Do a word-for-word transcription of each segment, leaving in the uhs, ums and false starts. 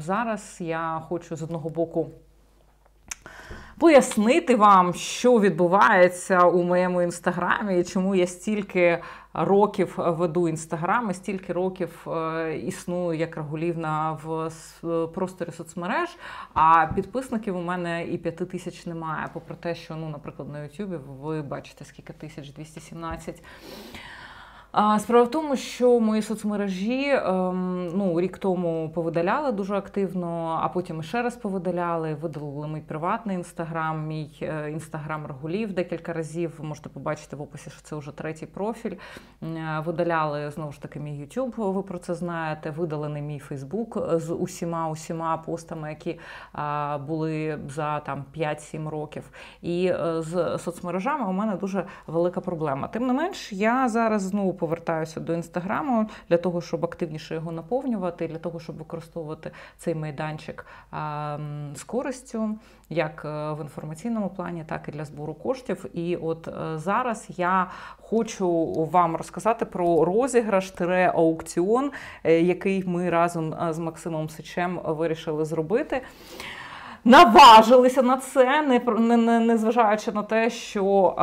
зараз я хочу з одного боку пояснити вам, що відбувається у моєму інстаграмі і чому я стільки років веду інстаграм і стільки років існую як Рагулівна в просторі соцмереж, а підписників у мене і п'яти тисяч немає, попри те, що, ну, наприклад, на Ютубі ви бачите, скільки тисяч, двісті сімнадцять. Справа в тому, що мої соцмережі ну, рік тому повидаляли дуже активно, а потім ще раз повидаляли, видалили мій приватний інстаграм, мій інстаграм Рагулів декілька разів, ви можете побачити в описі, що це вже третій профіль. Видаляли, знову ж таки, мій Ютуб, ви про це знаєте, видалений мій Фейсбук з усіма-усіма постами, які були за там п'ять-сім років. І з соцмережами у мене дуже велика проблема. Тим не менш, я зараз знову повертаюся до інстаграму для того, щоб активніше його наповнювати, для того, щоб використовувати цей майданчик а, з користю, як в інформаційному плані, так і для збору коштів. І от зараз я хочу вам розказати про розіграш-аукціон, який ми разом з Максимом Сичем вирішили зробити. Наважилися на це, не, не, не зважаючи на те, що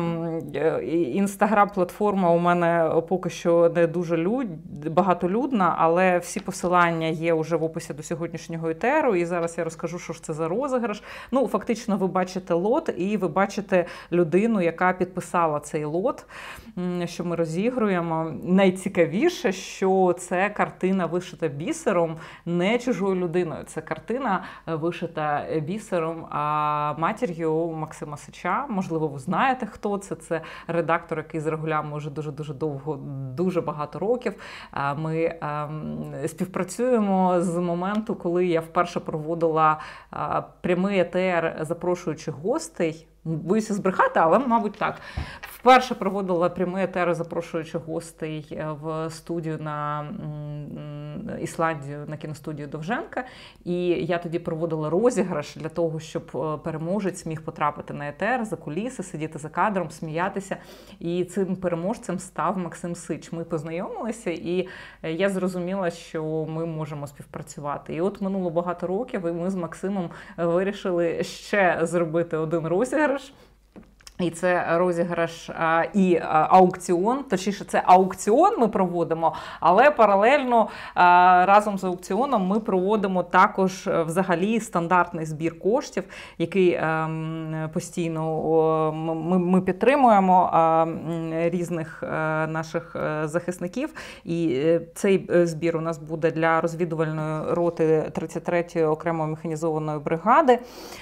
інстаграм-платформа у мене поки що не дуже люд, багатолюдна, але всі посилання є вже в описі до сьогоднішнього етеру, і зараз я розкажу, що ж це за розіграш. Ну, фактично, ви бачите лот, і ви бачите людину, яка підписала цей лот, що ми розігруємо. Найцікавіше, що це картина вишита бісером, не чужою людиною. Це картина вишита бісером, а матір'ю Максима Сича. Можливо, ви знаєте, хто це. Це редактор, який з Рагулями вже дуже-дуже довго, дуже багато років. Ми співпрацюємо з моменту, коли я вперше проводила прямий етер, запрошуючи гостей. Боюся збрехати, але, мабуть, так. Вперше проводила прямий етер, запрошуючи гостей в студію на Ісландію, на кіностудію Довженка. І я тоді проводила розіграш для того, щоб переможець міг потрапити на етер, за куліси, сидіти за кадром, сміятися. І цим переможцем став Максим Сич. Ми познайомилися, і я зрозуміла, що ми можемо співпрацювати. І от минуло багато років, і ми з Максимом вирішили ще зробити один розіграш. І це розіграш а, і а, аукціон, точніше це аукціон ми проводимо, але паралельно а, разом з аукціоном ми проводимо також взагалі стандартний збір коштів, який а, постійно о, ми, ми підтримуємо а, різних а, наших захисників. І цей збір у нас буде для розвідувальної роти тридцять третьої окремої механізованої бригади.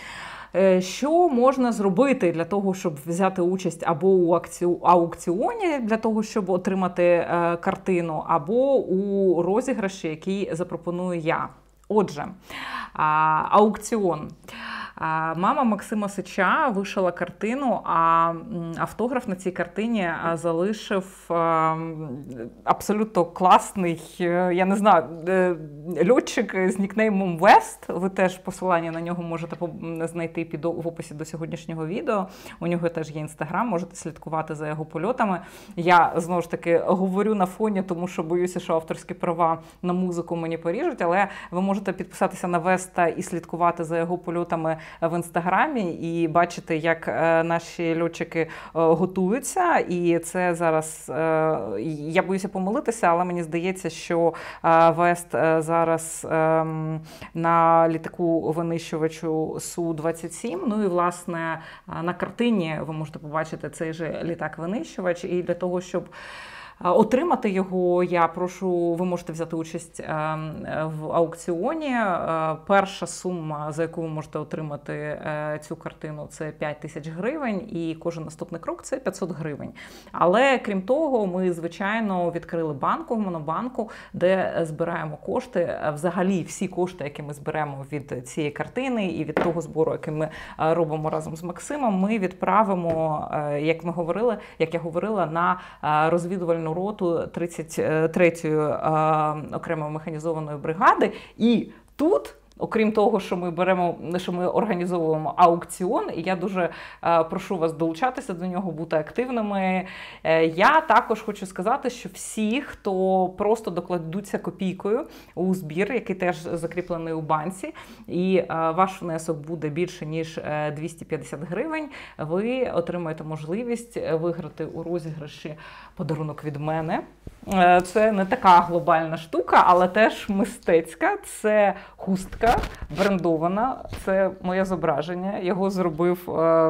Що можна зробити для того, щоб взяти участь або у аукціоні, для того, щоб отримати картину, або у розіграші, який запропоную я. Отже, аукціон. Мама Максима Сича вишила картину, а автограф на цій картині залишив абсолютно класний, я не знаю, льотчик з нікнеймом Вест. Ви теж посилання на нього можете знайти під в описі до сьогоднішнього відео. У нього теж є інстаграм, можете слідкувати за його польотами. Я, знову ж таки, говорю на фоні, тому що боюся, що авторські права на музику мені поріжуть, але ви можете підписатися на Веста і слідкувати за його польотами в інстаграмі і бачити, як наші льотчики готуються. І це зараз, я боюся помилитися, але мені здається, що Вест зараз на літаку-винищувачу Су двадцять сім. Ну і, власне, на картині ви можете побачити цей же літак-винищувач. І для того, щоб отримати його, я прошу, ви можете взяти участь в аукціоні. Перша сума, за яку ви можете отримати цю картину, це п'ять тисяч гривень, і кожен наступний крок – це п'ятсот гривень. Але, крім того, ми, звичайно, відкрили банку в Монобанку, де збираємо кошти. Взагалі, всі кошти, які ми зберемо від цієї картини і від того збору, який ми робимо разом з Максимом, ми відправимо, як ми говорили, як я говорила, на розвідувальну роту тридцять третьої окремої механізованої бригади. І тут окрім того, що ми беремо, що ми організовуємо аукціон, і я дуже е, прошу вас долучатися до нього, бути активними. Е, я також хочу сказати, що всі, хто просто докладуться копійкою у збір, який теж закріплений у банці, і е, ваш внесок буде більше, ніж двісті п'ятдесят гривень, ви отримаєте можливість виграти у розіграші подарунок від мене. Е, це не така глобальна штука, але теж мистецька. Це хустка брендована, це моє зображення. Його зробив е,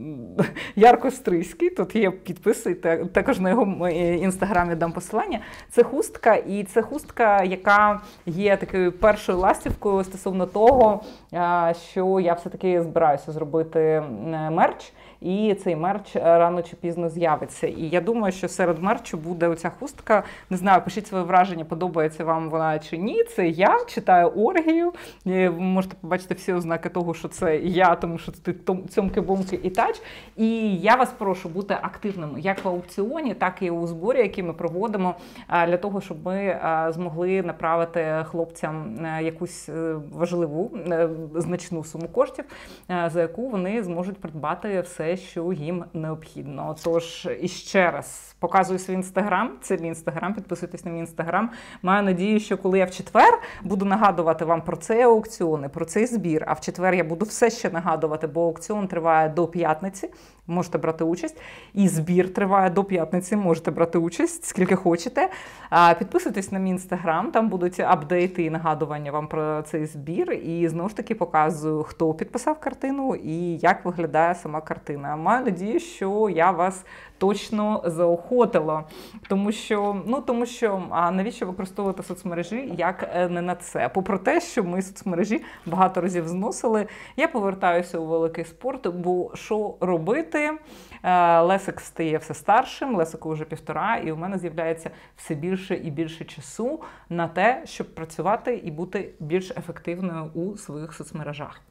Ярко Стрийський, тут є підпис, і також на його інстаграмі дам посилання. Це хустка, і це хустка, яка є такою першою ластівкою стосовно того, е, що я все-таки збираюся зробити мерч, і цей мерч рано чи пізно з'явиться. І я думаю, що серед мерчу буде оця хустка. Не знаю, пишіть своє враження, подобається вам вона чи ні. Це я читаю оргію. Ви можете побачити всі ознаки того, що це я, тому що тут цьомки-бомки і тач. І я вас прошу бути активними як в аукціоні, так і у зборі, який ми проводимо, для того, щоб ми змогли направити хлопцям якусь важливу, значну суму коштів, за яку вони зможуть придбати все, що їм необхідно. Тож, іще раз, показую свій інстаграм, це мій інстаграм, підписуйтесь на мій інстаграм. Маю надію, що коли я в четвер буду нагадувати вам про цей аукціон і про цей збір, а в четвер я буду все ще нагадувати, бо аукціон триває до п'ятниці, можете брати участь, і збір триває до п'ятниці, можете брати участь, скільки хочете. Підписуйтесь на мій інстаграм, там будуть апдейти і нагадування вам про цей збір, і знову ж таки показую, хто підписав картину і як виглядає сама картина. Маю надію, що я вас точно заохотила, тому що, ну, тому що, а навіщо використовувати соцмережі, як не на це? Попри те, що ми соцмережі багато разів зносили, я повертаюся у великий спорт, бо що робити? Лесик стає все старшим, Лесику вже півтора, і у мене з'являється все більше і більше часу на те, щоб працювати і бути більш ефективною у своїх соцмережах.